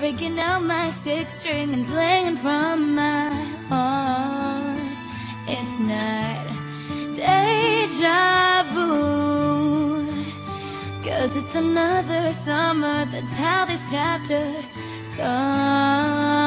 breaking out my sixth string and playing from my heart. It's not deja vu, 'cause it's another summer. That's how this chapter starts.